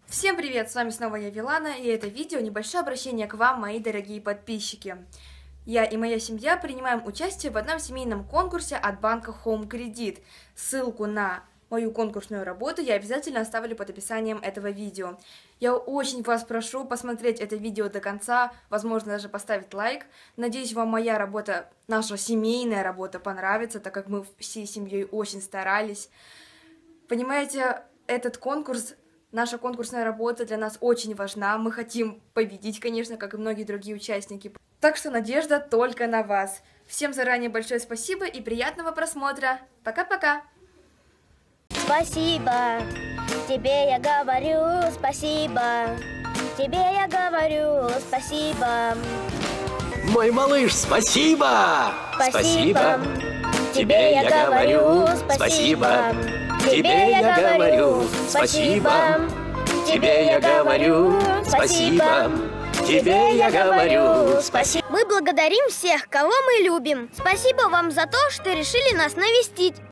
Всем привет, с вами снова я, Вилана, и это видео небольшое обращение к вам, мои дорогие подписчики. Я и моя семья принимаем участие в одном семейном конкурсе от банка Home Credit. Ссылку на мою конкурсную работу я обязательно оставлю под описанием этого видео. Я очень вас прошу посмотреть это видео до конца, возможно даже поставить лайк. Надеюсь, вам моя работа, наша семейная работа понравится, так как мы всей семьей очень старались. Понимаете, этот конкурс... Наша конкурсная работа для нас очень важна, мы хотим победить, конечно, как и многие другие участники. Так что надежда только на вас. Всем заранее большое спасибо и приятного просмотра. Пока-пока! Спасибо, тебе я говорю спасибо, тебе я говорю спасибо. Мой малыш, спасибо! Спасибо, тебе я говорю спасибо. Тебе я говорю спасибо, тебе я говорю спасибо, тебе я говорю спасибо. Мы благодарим всех, кого мы любим. Спасибо вам за то, что решили нас навестить.